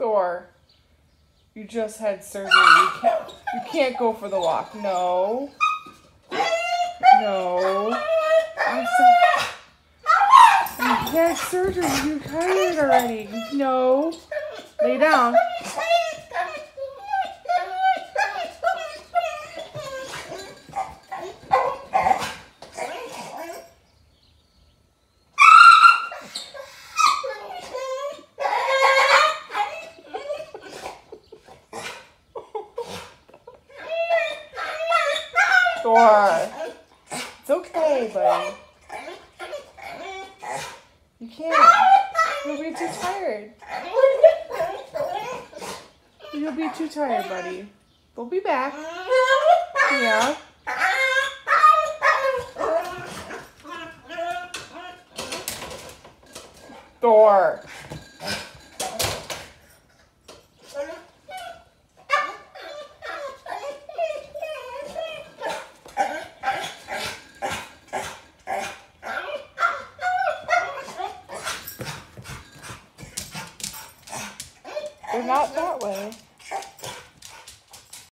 Thor, you just had surgery. You can't go for the walk. No. No. You had surgery. You're tired already. No. Lay down. Thor. It's okay, buddy. You can't. You'll be too tired. You'll be too tired, buddy. We'll be back. Yeah. Thor. They're not that way.